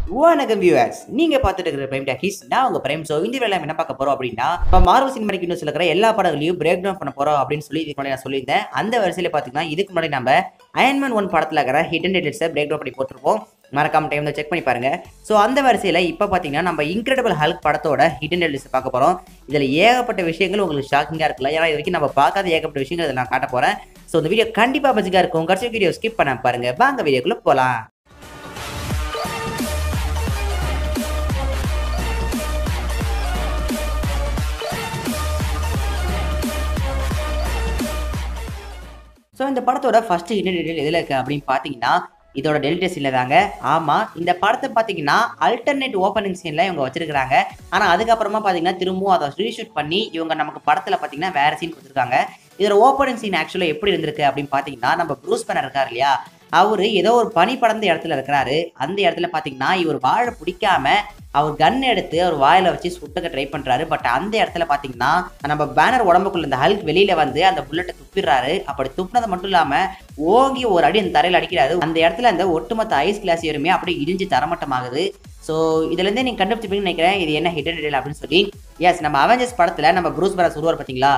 வணக்கம் வியூவர்ஸ், நீங்க பார்த்துட்டு இருக்கிற பிரைம் டாக்கீஸ். நான் உங்க பிரைம். ஸோ இந்த வேலை என்ன பார்க்க போறோம் அப்படின்னா, இப்போ மார்வல் சினிமாட்டிக் யூனிவர்ஸ்ல இருக்கிற எல்லா படங்களையும் பிரேக் டவுன் பண்ண போறோம் அப்படின்னு சொல்லி இதுக்கு முன்னாடி நான் சொல்லியிருந்தேன். அந்த வரிசையில பார்த்தீங்கன்னா இதுக்கு முன்னாடி நம்ம அயன்மேன் 1 படத்தில் இருக்கிற ஹிடன் டீடைல்ஸை பிரேக் டவுன் பண்ணி போட்டிருப்போம். மறக்காம டைம்ல செக் பண்ணி பாருங்க. ஸோ அந்த வரிசையில் இப்போ பார்த்தீங்கன்னா நம்ம இன்கிரெடிபிள் ஹல்க் படத்தோட ஹிடன் டீடைல்ஸ் பார்க்க போறோம். இதில் ஏகப்பட்ட விஷயங்கள் உங்களுக்கு ஷாக்கிங்காக இருக்குல்ல. ஏன்னா இது வரைக்கும் நம்ம பார்க்காத ஏகப்பட்ட விஷயங்கள் இதில் நான் காட்ட போறேன். ஸோ இந்த வீடியோ கண்டிப்பாக மஜிக்காக இருக்கும். கடைசி வீடியோ ஸ்கிப் பண்ண பாருங்க. வாங்க வீடியோக்குள்ள போகலாம். ஸோ இந்த படத்தோட ஃபர்ஸ்ட் ஹிடன் டீடைல் எதில் இருக்குது அப்படின்னு பார்த்தீங்கன்னா, இதோட டெலிட்டஸ் இல்லை தாங்க. ஆமாம், இந்த படத்தை பார்த்தீங்கன்னா அல்டர்னேட் ஓப்பனிங் சீனில் இவங்க வச்சிருக்காங்க. ஆனால் அதுக்கப்புறமா பார்த்தீங்கன்னா திரும்பவும் அதை ரீஷூட் பண்ணி இவங்க நமக்கு படத்தில் பார்த்தீங்கன்னா வேறு சீன் கொடுத்துருக்காங்க. இதோட ஓப்பனிங் சீன் ஆக்சுவலாக எப்படி இருந்திருக்கு அப்படின்னு பார்த்தீங்கன்னா, நம்ம ப்ரூஸ் பேனர் இருக்கார் இல்லையா, அவர் ஏதோ ஒரு பனி படர்ந்த இடத்துல இருக்கிறாரு. அந்த இடத்துல பார்த்தீங்கன்னா இவர் வாழை பிடிக்காம அவர் கன் எடுத்து அவர் வாயில வச்சு சுட்டுக்க ட்ரை பண்றாரு. பட் அந்த இடத்துல பாத்தீங்கன்னா நம்ம பேனர் உடம்புக்குள்ள இந்த ஹல்க் வெளியில வந்து அந்த புல்லட்டை துப்பிடுறாரு. அப்படி துப்பினது மட்டும் இல்லாம ஓங்கி ஒரு அடி அந்த தரையில அடிக்கிறாரு. அந்த இடத்துல அந்த ஒட்டுமொத்த ஐஸ் கிளாஸ் ஏறுமே அப்படியே இடிஞ்சு தரமட்டமாகுது. ஸோ இதுல இருந்தே நீங்க கண்டுபிடிப்பீங்கன்னு நினைக்கிறேன் இது என்ன ஹிடன் டீடைல் அப்படின்னு சொல்லி. எஸ், நம்ம அவெஞ்சர்ஸ் படத்துல நம்ம ப்ரூஸ் பேனர் சொல்லுவார் பாத்தீங்களா,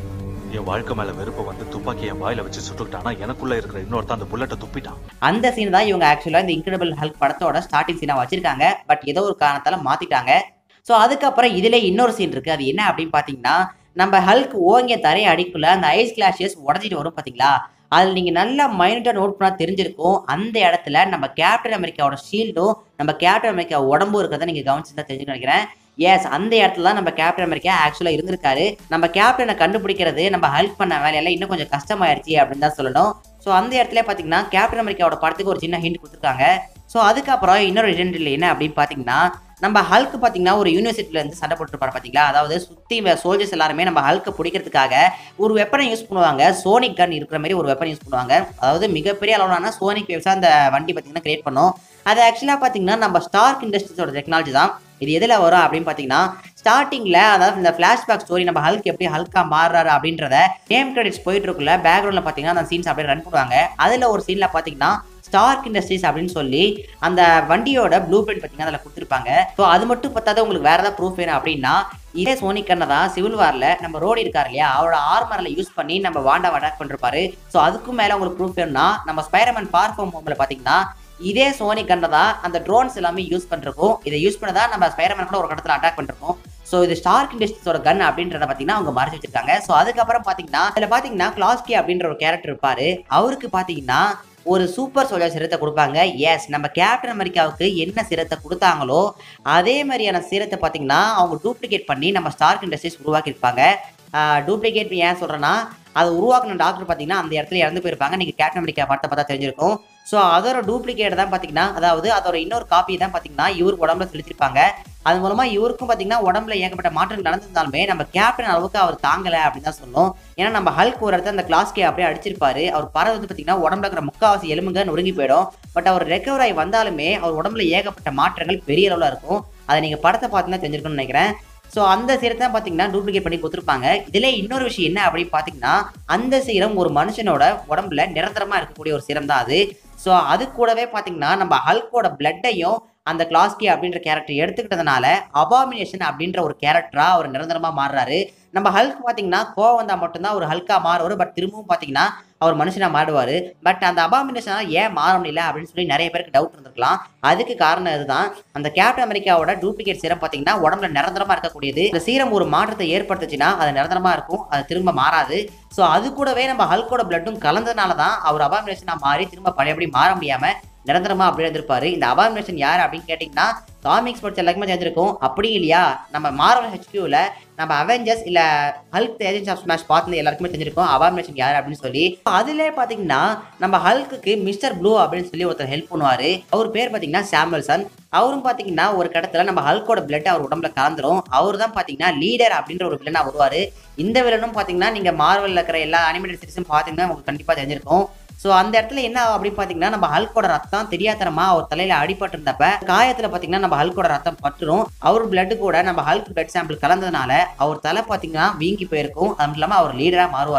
என் வாழ்க்கை மேல வெறுப்ப வந்து துப்பாக்கி என் வாயில வச்சு சுட்டுக்கிட்டானா எனக்குள்ள இருக்கிற இன்னொருத்தான் அந்த புல்லட்டை துப்பிட்டான். அந்த சீன் தான் இவங்க ஆக்சுவலா இந்த இன்கிரெடிபிள் ஹல்க் படத்தோட ஸ்டார்டிங் சீனா வச்சிருக்காங்க. பட் ஏதோ ஒரு காரணத்தால மாத்திட்டாங்க. ஸோ அதுக்கப்புறம் இதுல இன்னொரு சீன் இருக்கு. அது என்ன அப்படின்னு பாத்தீங்கன்னா, நம்ம ஹல்க் ஓங்கிய தரையை அடிக்குள்ள அந்த ஐஸ் கிளாஷஸ் உடஞ்சிட்டு வரும் பாத்தீங்களா, அதில் நீங்கள் நல்லா மைனூட்டா நோட் பண்ணால் தெரிஞ்சிருக்கும். அந்த இடத்துல நம்ம கேப்டன் அமெரிக்காவோட ஷீல்டும் நம்ம கேப்டன் அமெரிக்கா உடம்பும் இருக்கிறத நீங்கள் கவனிச்சுதான் தெரிஞ்சுக்க நினைக்கிறேன். எஸ், அந்த இடத்துல தான் நம்ம கேப்டன் அமெரிக்கா ஆக்சுவலாக இருந்திருக்காரு. நம்ம கேப்டனை கண்டுபிடிக்கிறது நம்ம ஹெல்ப் பண்ண வேலையெல்லாம் இன்னும் கொஞ்சம் கஷ்டமாயிருச்சு அப்படின்னு தான் சொல்லணும். ஸோ அந்த இடத்துல பார்த்தீங்கன்னா கேப்டன் அமெரிக்காவோட படத்துக்கு ஒரு சின்ன ஹிண்ட் கொடுத்துருக்காங்க. ஸோ அதுக்கப்புறம் இன்னொரு ஹிண்ட் என்ன அப்படின்னு பார்த்தீங்கன்னா, நம்ம ஹல்க் பார்த்தீங்கன்னா ஒரு யூனிவர்சிட்டியில இருந்து சண்டை போட்டுருப்பாரு பார்த்தீங்களா, அதாவது சுற்றி சோல்ஜர்ஸ் எல்லாருமே நம்ம ஹல்க்கை பிடிக்கிறதுக்காக ஒரு வெப்பனை யூஸ் பண்ணுவாங்க. சோனிக் கன் இருக்கிற மாதிரி ஒரு வெப்பன் யூஸ் பண்ணுவாங்க. அதாவது மிகப்பெரிய அளவிலான சோனிக் வேவ்ஸா அந்த வண்டி பார்த்தீங்கன்னா கிரியேட் பண்ணும். அது ஆக்சுவலாக பார்த்தீங்கன்னா நம்ம ஸ்டார்க் இண்டஸ்ட்ரீஸோட டெக்னாலஜி தான். இது எதில் வரும் அப்படின்னு பார்த்தீங்கன்னா, ஸ்டார்டிங்கில் அதாவது இந்த ஃப்ளாஷ்பேக் ஸ்டோரி நம்ம ஹல்க் எப்படி ஹல்கா மாறுறாரு அப்படின்றத நேம் கிரெடிட்ஸ் போயிட்டு இருக்குள்ள பேக்ரவுண்டில் பார்த்தீங்கன்னா அந்த சீன்ஸ் அப்படியே ரன் பண்ணுவாங்க. அதில் ஒரு சீனில் பார்த்தீங்கன்னா ஸ்டார்க் இண்டஸ்ட்ரீஸ் அப்படின்னு சொல்லி அந்த வண்டியோட ப்ளூ பிரிண்ட் பார்த்தீங்கன்னா அதில் கொடுத்துருப்பாங்க. ஸோ அது மட்டும் பார்த்தாத உங்களுக்கு வேற ஏதாவது ப்ரூஃப் வேணும் அப்படின்னா, இதே சோனிக் கண்ணை தான் சிவில் வாரில் நம்ம ரோடி இருக்காரு இல்லையா, அவரோட ஆர்மரில் யூஸ் பண்ணி நம்ம வாண்டாவை அட்டாக் பண்ணிருப்பாரு. ஸோ அதுக்கும் மேலே உங்களுக்கு ப்ரூஃப் வேணும்னா நம்ம ஸ்பைடர்மேன் ஃபார் ஃப்ரம் ஹோமில் பார்த்தீங்கன்னா இதே சோனிக் கண்ணை தான் அந்த ட்ரோன்ஸ் எல்லாமே யூஸ் பண்ணிருக்கோம். இதை யூஸ் பண்ணி தான் நம்ம ஸ்பைடர்மேன் கூட ஒரு இடத்துல அட்டாக் பண்ணிருக்கோம். ஸோ இது ஸ்டார்க் இண்டஸ்ட்ரீஸோட கன் அப்படின்றத பார்த்தீங்கன்னா அவங்க மறைச்சு வச்சிருக்காங்க. ஸோ அதுக்கப்புறம் பார்த்தீங்கன்னா இதில் பார்த்தீங்கன்னா கிளாஸ்கி அப்படின்ற ஒரு கேரக்டர் இருப்பாரு. அவருக்கு பார்த்தீங்கன்னா ஒரு சூப்பர் சோல்ஜர் சிரத்தை கொடுப்பாங்க. எஸ், நம்ம கேப்டன் அமெரிக்காவுக்கு என்ன சிரத்தை கொடுத்தாங்களோ அதே மாதிரியான சிரத்தை பார்த்தீங்கன்னா அவங்க டூப்ளிகேட் பண்ணி நம்ம ஸ்டார்க் இண்டஸ்ட்ரீஸ் உருவாக்கியிருப்பாங்க. டூப்ளிகேட் ஏன் சொல்கிறேன்னா, அதை உருவாக்கின டாக்டர் பார்த்தீங்கன்னா அந்த இடத்துல இறந்து போயிருப்பாங்க. நீங்கள் கேப்டன் அமெரிக்கா படத்தை பார்த்தா தெரிஞ்சிருக்கும். ஸோ அதோட டூப்ளிகேட் தான் பார்த்தீங்கன்னா, அதாவது அதோட இன்னொரு காப்பி தான் பார்த்தீங்கன்னா இவருக்கு உடம்புல செலுத்திருப்பாங்க. அது மூலமாக இவருக்கும் பார்த்தீங்கன்னா உடம்புல ஏகப்பட்ட மாற்றங்கள் நடந்திருந்தாலுமே நம்ம கேப்டன் அளவுக்கு அவர் தாங்கலை அப்படின்னு தான் சொல்லணும். ஏன்னா நம்ம ஹல்க் ஒரு இடத்துல அந்த கிளாஸ்கே அப்படியே அடிச்சிருப்பாரு. அவர் பறவை பார்த்தீங்கன்னா உடம்புல இருக்கிற முக்காவாசி எலும்புங்க நொறுங்கி போயிடும். பட் அவர் ரெக்கவர் ஆகி வந்தாலுமே அவர் உடம்புல ஏகப்பட்ட மாற்றங்கள் பெரிய அளவில் இருக்கும். அதை நீங்கள் படத்தை பார்த்துன்னா தெரிஞ்சிருக்குன்னு நினைக்கிறேன். ஸோ அந்த சீரத்தை தான் பார்த்தீங்கன்னா டூப்ளிகேட் பண்ணி கொடுத்துருப்பாங்க. இதில் இன்னொரு விஷயம் என்ன அப்படின்னு பார்த்தீங்கன்னா, அந்த சீரம் ஒரு மனுஷனோட உடம்புல நிரந்தரமாக இருக்கக்கூடிய ஒரு சீரம் தான் அது. ஸோ அது கூடவே பார்த்தீங்கன்னா நம்ம ஹல்கோட பிளட்டையும் அந்த கிளாஸ்கி அப்படின்ற கேரக்டர் எடுத்துக்கிட்டதுனால அபாமினேஷன் அப்படின்ற ஒரு கேரக்டரா அவர் நிரந்தரமாக மாறுறாரு. நம்ம ஹல்க் பார்த்தீங்கன்னா கோவம் வந்தால் மட்டும்தான் ஒரு ஹல்கா மாறுவார். பட் திரும்பவும் பார்த்தீங்கன்னா அவர் மனுஷனாக மாறுவார். பட் அந்த அபாமினேஷனாக ஏன் மாற முடியல அப்படின்னு சொல்லி நிறைய பேருக்கு டவுட் இருந்திருக்கலாம். அதுக்கு காரணம் இதுதான். அந்த கேப்டன் அமெரிக்காவோட டூப்ளிகேட் சீரம் பார்த்தீங்கன்னா உடம்புல நிரந்தரமாக இருக்கக்கூடியது. இந்த சீரம் ஒரு மாற்றத்தை ஏற்படுத்துச்சுன்னா அது நிரந்தரமாக இருக்கும், அது திரும்ப மாறாது. ஸோ அது கூடவே நம்ம ஹல்கோட பிளட்டும் கலந்ததுனால தான் அவர் அபாமினேஷனாக மாறி திரும்ப பழையபடி மாற முடியாமல் நிரந்தரமா அப்படி இருந்திருப்பாரு. இந்த அபாமினேஷன் யார் அப்படின்னு கேட்டிங்கன்னா, காமிக்ஸ் படிச்ச எல்லாருக்குமே தெரிஞ்சிருக்கும். அப்படி இல்லையா, நம்ம மார்வல் ஹெச்கியூவில் நம்ம அவெஞ்சர்ஸ் இல்லை ஹல்க் ஏஜென்ட்ஸ் ஆஃப் ஸ்மாஷ் பார்த்து எல்லாருக்குமே தெரிஞ்சிருக்கும் அபாமினேஷன் யார் அப்படின்னு சொல்லி. அதிலே பார்த்தீங்கன்னா நம்ம ஹல்க்கு மிஸ்டர் ப்ளூ அப்படின்னு சொல்லி ஒருத்தர் ஹெல்ப் பண்ணுவார். அவர் பேர் பார்த்தீங்கன்னா சாமுவல்சன். அவரும் பார்த்தீங்கன்னா ஒரு கடத்தில் நம்ம ஹல்கோட பிளட் அவர் உடம்புல கலந்துரும். அவர் தான் பார்த்தீங்கன்னா லீடர் அப்படின்ற ஒரு வில்லனா வருவார். இந்த வில்லனும் பார்த்தீங்கன்னா நீங்கள் மார்வலில் இருக்கிற எல்லா அனிமேட்டட் சீரிஸும் பார்த்தீங்கன்னா உங்களுக்கு கண்டிப்பாக தெரிஞ்சிருக்கும். ஸோ அந்த இடத்துல என்ன அப்படின்னு பார்த்தீங்கன்னா, நம்ம ஹல்கோட ரத்தம் தெரியாதனமா அவர் தலையில அடிபட்டு இருந்தப்ப காயத்தில் பார்த்தீங்கன்னா நம்ம ஹல்கோட ரத்தம் பட்டுரும். அவர் பிளட் கூட நம்ம ஹல்க் பிளட் சாம்பிள் கலந்ததுனால அவர் தலை பார்த்தீங்கன்னா வீங்கி போயிருக்கும். அது இல்லாமல் அவர் லீடராக மாறுவார்.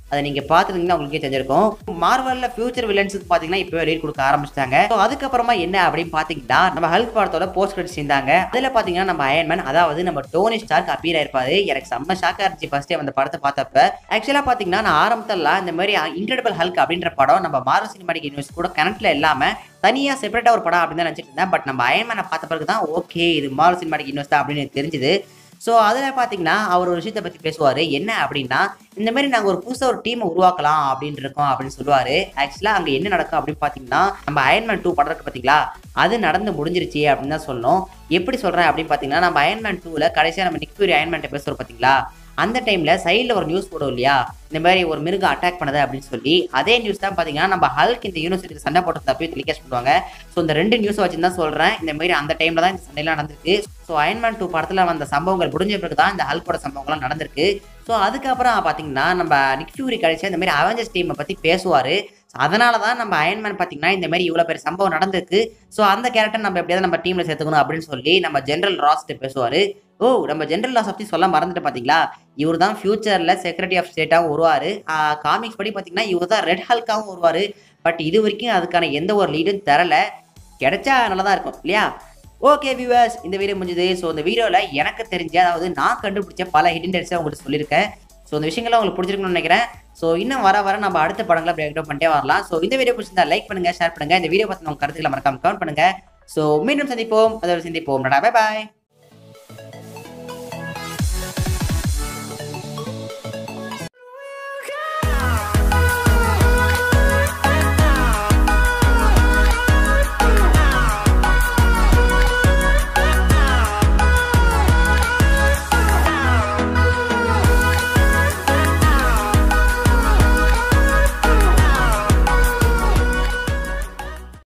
அதை நீங்க பாத்துருந்தீங்கன்னா உங்களுக்கே தெரிஞ்சிருக்கும். மார்வல்ல ஃபியூச்சர் வில்லன்ஸுக்கு பாத்தீங்கன்னா இப்பவே லீட் கொடுக்க ஆரம்பிச்சிட்டாங்க. ஸோ அதுக்கப்புறமா என்ன அப்படின்னு பாத்தீங்கன்னா நம்ம ஹல்க் படத்தோட போஸ்ட் கிரெடிட்ஸ் இருந்தாங்க. அதுல பாத்தீங்கன்னா நம்ம அயன்மேன், அதாவது நம்ம டோனி ஸ்டார்க் அப்பியர் ஆயிருப்பாரு. எனக்கு செம்ம ஷாக்கா இருந்துச்சு ஃபர்ஸ்ட் அந்த படத்தை பார்த்தப்ப. ஆக்சுவலா பாத்தீங்கன்னா நான் ஆரம்பத்துல இந்த மாதிரி இன்கிரெடிபிள் ஹல்க் அப்படின்ற படம் நம்ம மார்வல் சினிமாட்டிக் யூனிவர்ஸ் கூட கனெக்ட்ல இல்லாம தனியா செப்பரேட்டா ஒரு படம் அப்படின்னு நினைச்சிட்டு இருந்தேன். பட் நம்ம அயன்மேனை பார்த்த பிறகு தான் ஓகே இது மார்வல் சினிமாட்டிக் யூனிவர்ஸ் தான் அப்படின்னு எனக்கு தெரிஞ்சுது. ஸோ அதில் பார்த்தீங்கன்னா அவர் ஒரு விஷயத்தை பற்றி பேசுவார். என்ன அப்படின்னா இந்த மாதிரி நாங்கள் ஒரு புதுசாக ஒரு டீமை உருவாக்கலாம் அப்படின்னு இருக்கோம் அப்படின்னு சொல்லுவார். ஆக்சுவலாக அங்கே என்ன நடக்கும் அப்படின்னு பார்த்தீங்கன்னா நம்ம அயன்மேன் 2 படம் இருக்கு பார்த்தீங்களா, அது நடந்து முடிஞ்சிருச்சு அப்படின்னு தான் சொல்லணும். எப்படி சொல்கிறேன் அப்படின்னு பார்த்தீங்கன்னா நம்ம அயன்மேன் 2ல கடைசியாக நம்ம நிக் ஃபியூரி அயன்மேன்ட்ட பேசுகிறோம் பார்த்தீங்களா, அந்த டைம்ல சைடில் ஒரு நியூஸ் போடும் இல்லையா, இந்த மாதிரி ஒரு மிருகம் அட்டாக் பண்ணது அப்படின்னு சொல்லி. அதே நியூஸ் தான் பார்த்தீங்கன்னா நம்ம ஹல்க் இந்த யூனிவர்சிட்டி சண்டை போட்டு தப்பி டெலிகாஸ்ட் பண்ணுவாங்க. ஸோ இந்த 2 நியூஸ் வச்சு தான் சொல்கிறேன். இந்த மாதிரி அந்த டைம்ல தான் இந்த சண்டையெல்லாம் நடந்திருக்கு. ஸோ அயன்மேன் 2 படத்தில் வந்த சம்பவங்கள் முடிஞ்ச பிறகு தான் இந்த ஹல்கோட சம்பவங்கள்லாம் நடந்திருக்கு. ஸோ அதுக்கப்புறம் பார்த்தீங்கன்னா நம்ம நிக் ஃபியூரி கடைசியாக இந்த மாதிரி அவெஞ்சர்ஸ் டீமை பற்றி பேசுவார். அதனால தான் நம்ம அயன்மேன் பார்த்தீங்கன்னா இந்த மாதிரி இவ்வளோ பெரிய சம்பவம் நடந்திருக்கு. ஸோ அந்த கேரக்டர் நம்ம எப்படியாவது நம்ம டீமில் சேர்த்துக்கணும் அப்படின்னு சொல்லி நம்ம ஜென்ரல் ராஸ்ட்டு பேசுவார். ஓ நம்ம ஜென்ரல் ராஸ் பற்றி சொல்ல மறந்துட்டு பார்த்தீங்களா, இவர் தான் ஃபியூச்சரில் செக்ரட்டரி ஆஃப் ஸ்டேட்டாகவும் வருவார். காமிக்ஸ் படி பார்த்தீங்கன்னா இவர் தான் ரெட் ஹல்காகவும் வருவார். பட் இது வரைக்கும் அதுக்கான எந்த ஒரு லீடும் தரல. கிடைச்சா நல்லா தான் இருக்கும் இல்லையா. ஓகே வியூவர்ஸ், இந்த வீடியோ முடிஞ்சது. ஸோ இந்த வீடியோவில் எனக்கு தெரிஞ்ச, அதாவது நான் கண்டுபிடிச்ச பல ஹிடன் டெட்ஸை உங்களுக்கு சொல்லியிருக்கேன். ஸோ இந்த விஷயங்கள்லாம் உங்களுக்கு பிடிச்சிருக்குன்னு நினைக்கிறேன். ஸோ இன்னும் வர நம்ம அடுத்த படங்களை பிரேக் டவுன் பண்ணிட்டே வரலாம். ஸோ இந்த வீடியோ பிடிச்சிருந்தா லைக் பண்ணுங்க, ஷேர் பண்ணுங்க. இந்த வீடியோ பற்றி உங்கள் கருத்துக்களை மறக்காம கமெண்ட் பண்ணுங்க. ஸோ மீண்டும் சந்திப்போம், அதோட சந்திப்போம். பை பாய்.